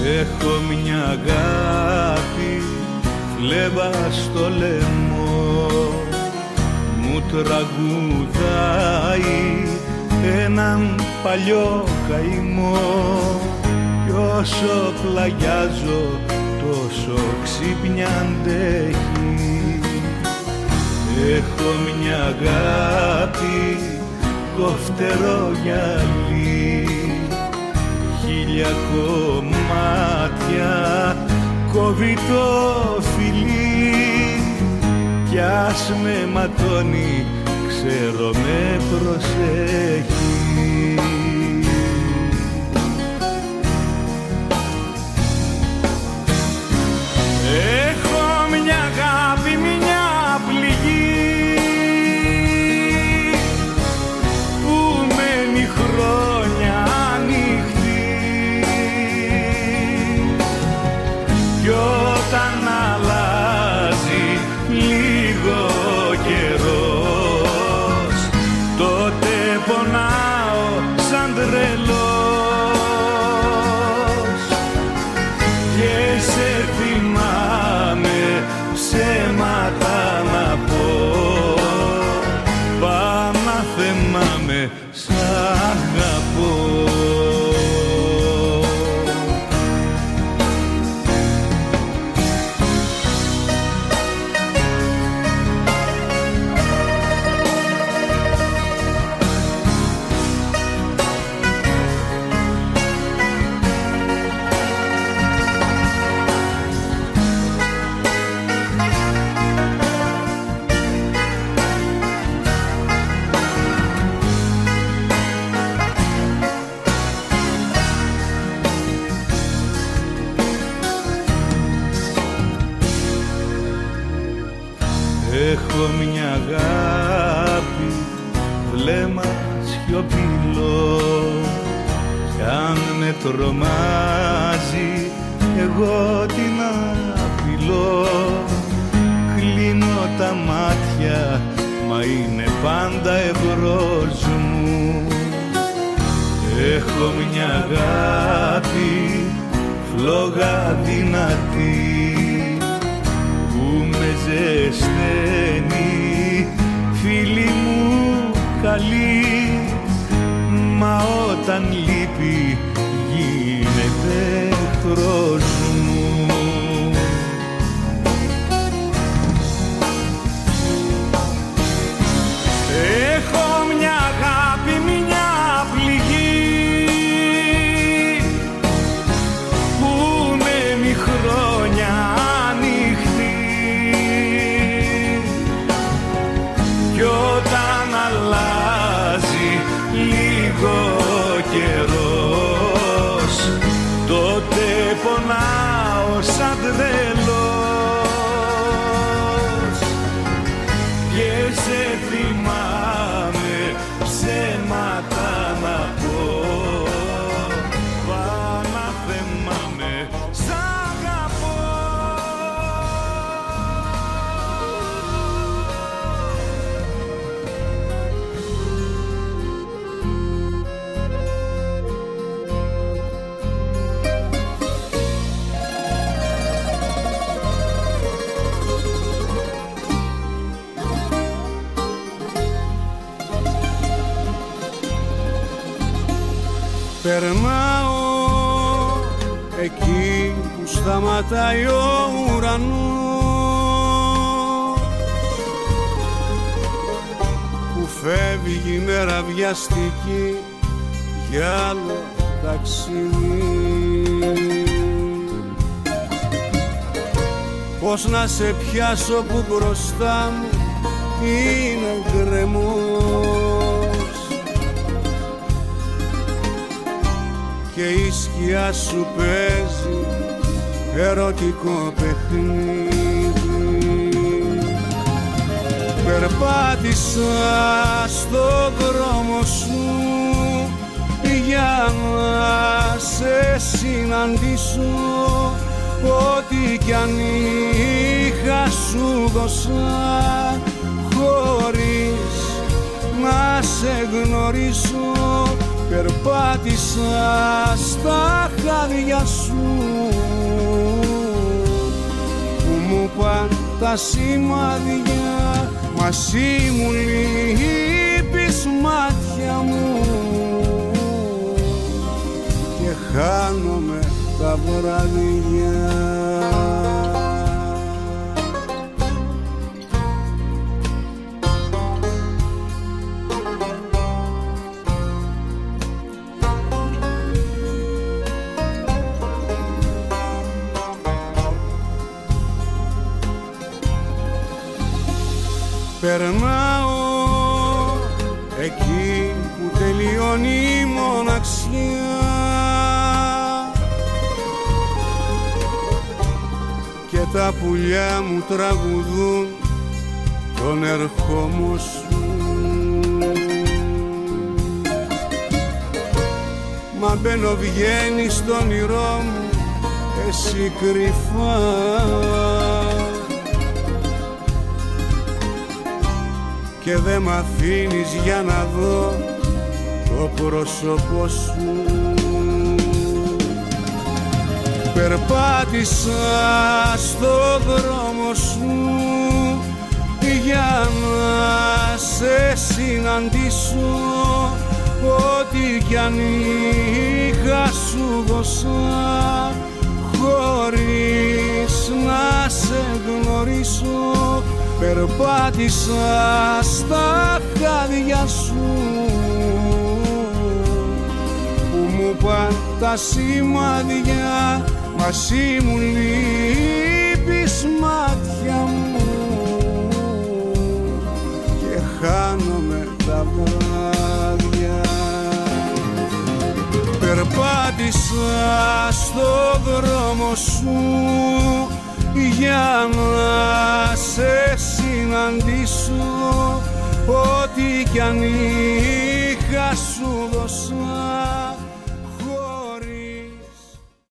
Έχω μια αγάπη, φλέβα στο λαιμό, μου τραγουδάει έναν παλιό καημό. Κι όσο πλαγιάζω τόσο ξύπνια αντέχει. Έχω μια αγάπη, κοφτερό γυαλί, 1000 κομμάτια κόβει το φιλί. Κι ας με ματώνει, ξέρω με προσέχει. Έχω μια αγάπη, μια πληγή που μένει χρόνια ανοιχτή. Κι όταν αλλάζει λίγο καιρός, τότε πονάω σαν τρελός. Και σε θυμάμαι, ψέματα να πω, πάω να θυμάμαι, σ' αγαπώ. Έχω μια αγάπη, βλέμμα σιωπηλό, κι αν με τρομάζει εγώ την απειλώ. Κλείνω τα μάτια, μα είναι πάντα εμπρός μου. Έχω μια αγάπη, φλόγα δυνατή, με ζεσταίνει, φίλη μου καλή. Μα όταν λείπει γίνεται εχθρός μου. Έχω μια αγάπη, μια πληγή που μένει χρόνια ανοιχτή. Κι όταν αλλάζει λίγο καιρός, τότε πονάω σαν τρελός. Και σε θυμάμαι, ψέματα να πω, πάω να θυμάμαι, σ' αγαπώ. Περνάω εκεί που σταματάει ο ουρανός, που φεύγει η μέρα βιαστική για άλλο ταξίδι. Πώς να σε πιάσω που μπροστά μου είναι γκρεμός και η σκιά σου παίζει ερωτικό παιχνίδι. Περπάτησα στο δρόμο σου για να σε συναντήσω, ό,τι κι αν είχα σου δώσα χωρίς να σε γνωρίσω. Περπάτησα στα χάδια σου που μου παν τα σημάδια, μα εσύ μου λείπεις μάτια μου και χάνομαι τα βράδια. Περνάω εκεί που τελειώνει η μοναξιά και τα πουλιά μου τραγουδούν τον ερχόμο σου. Μα μπαίνω βγαίνει στον όνειρό μου εσύ κρυφά και δε μ' αφήνεις για να δω το πρόσωπό σου. Περπάτησα στο δρόμο σου για να σε συναντήσω, ό,τι κι αν είχα σου δώσα χωρίς να σε γνωρίσω. Περπάτησα στα χάδια σου που μου παν τα σημάδια, μα εσύ μου λείπεις μάτια μου και χάνομαι τα βράδια. Περπάτησα στο δρόμο σου για να σε συναντήσω, ό,τι κι αν είχα σου δώσα